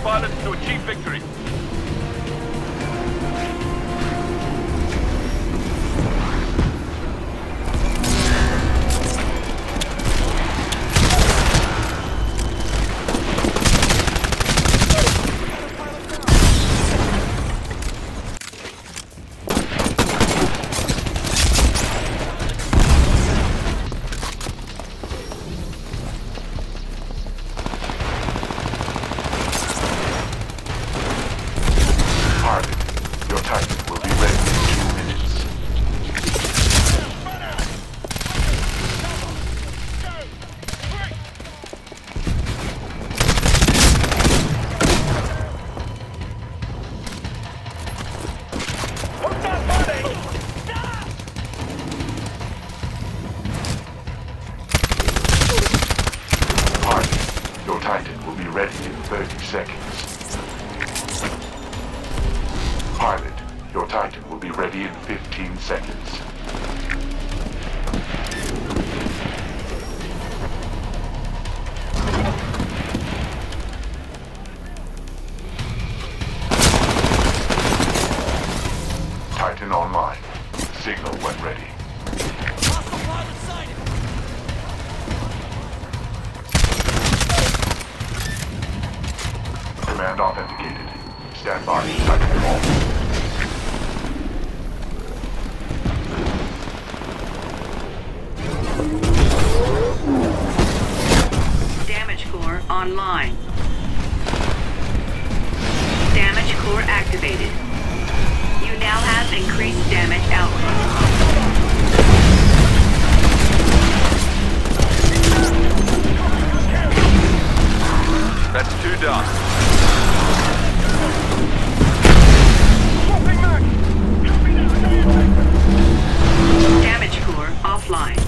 pilots to achieve victory. Pilot, your Titan will be ready in 15 seconds. Titan online. Signal when ready. Command authenticated. Stand by. Titan call. Online. Damage core activated. You now have increased damage output. That's 2 done. Damage core offline.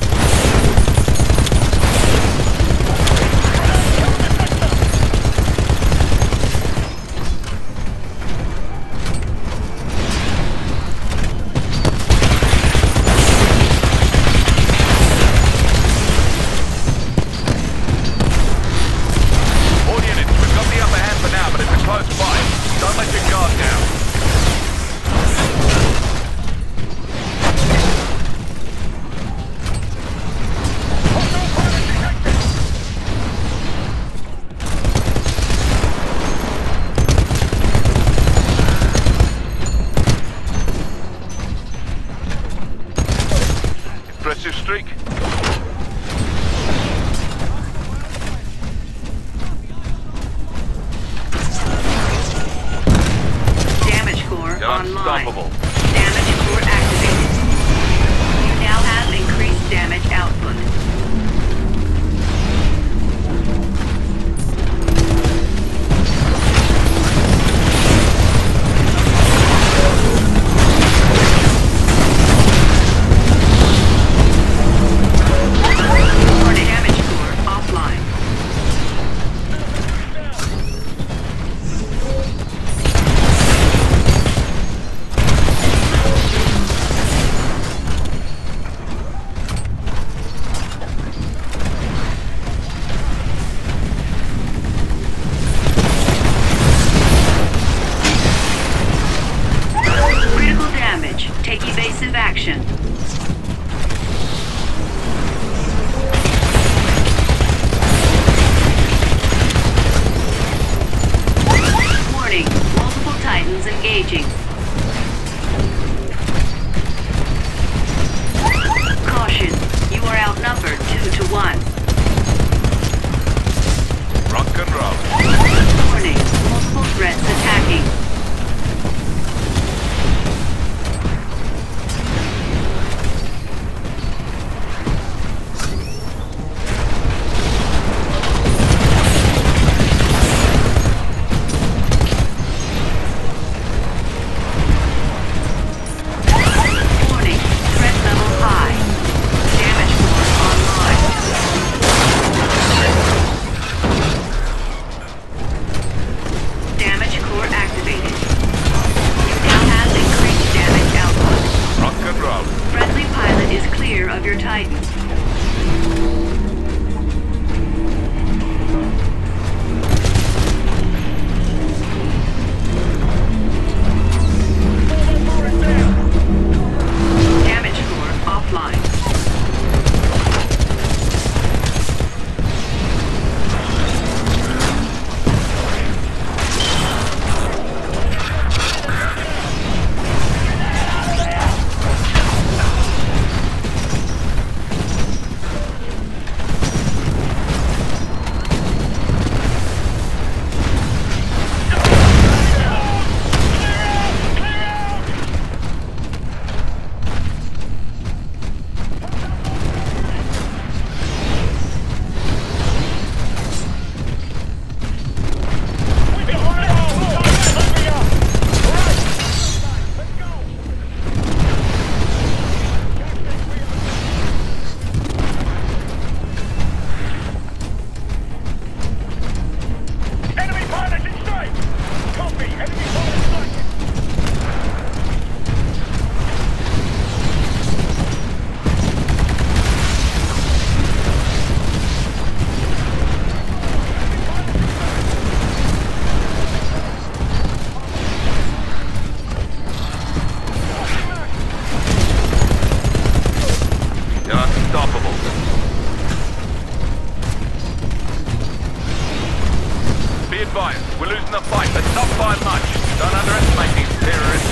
advised. We're losing the fight, but not by much. Don't underestimate these terrorists.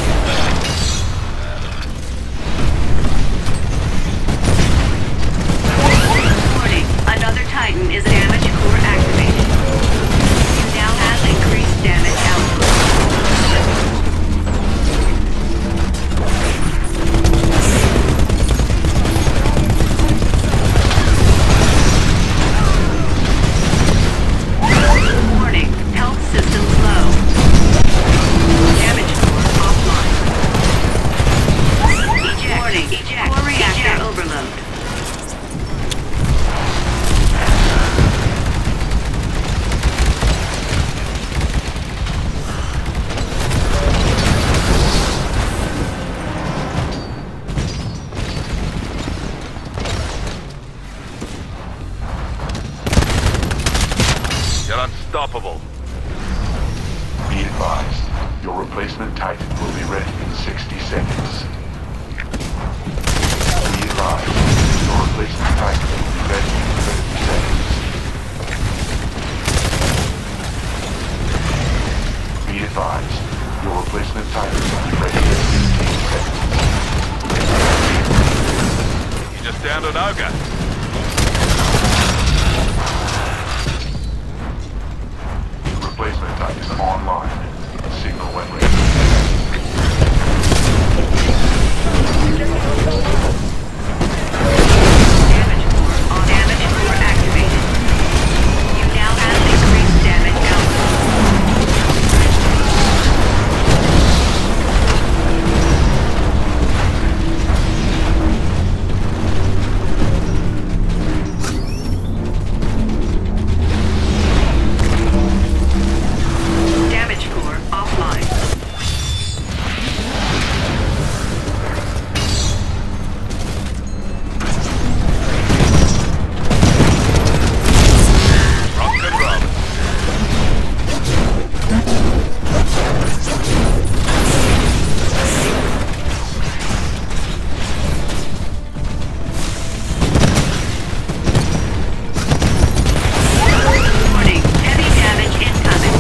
Warning, another Titan is damage core activated. You now have increased damage output. Warning, health systems low. Damage core offline. Eject. Warning, eject. Core reactor overload. You're unstoppable. Be advised, your replacement Titan will be ready in 60 seconds. Be advised, your replacement Titan will be ready in 30 seconds. Be advised, your replacement Titan will be ready in 15 seconds. You just downed an ogre. Replacement Titan online. Signal when ready. Damage core activated. You now have increased damage output. Damage core offline. Rock and roll. Warning, heavy damage incoming.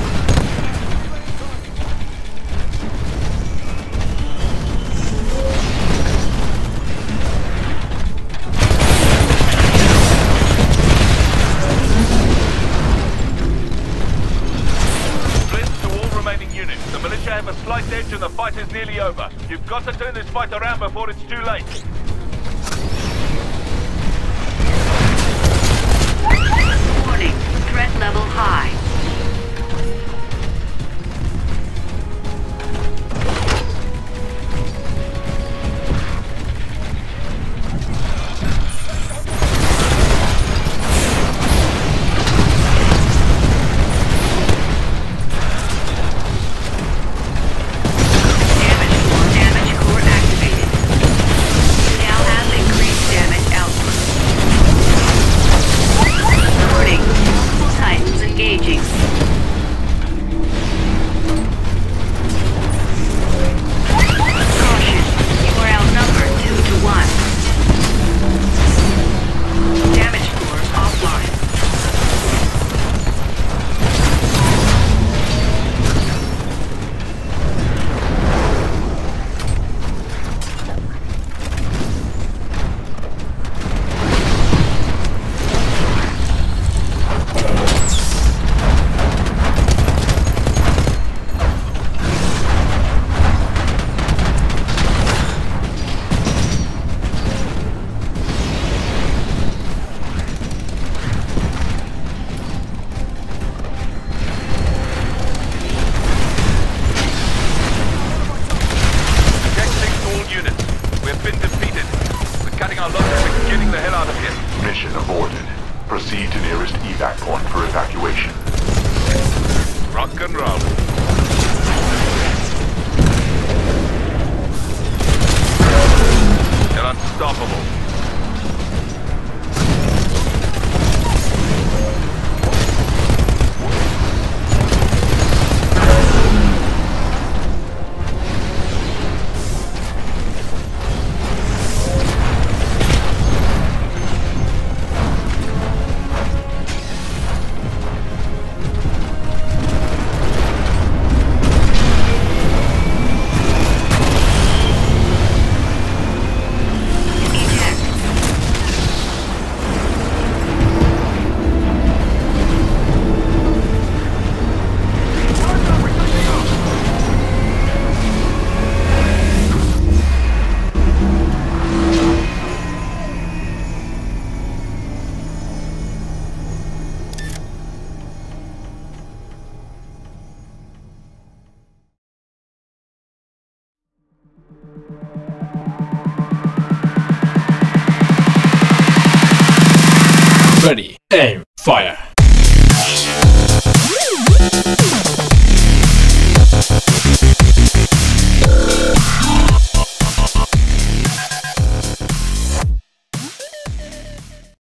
Blitz to all remaining units. The militia have a slight edge and the fight is nearly over. You've got to turn this fight around before it's too late. Warning, threat level high. Damage core activated. You now have increased damage output. Warning, multiple Titans engaging. Caution, you are outnumbered 2 to 1. Damage core offline. Texting to all units. We've been defeated. We're cutting our losses and getting the hell out of here. Mission aborted. Proceed to nearest evac point for evacuation. Rock and roll. You're unstoppable. Ready, aim, fire.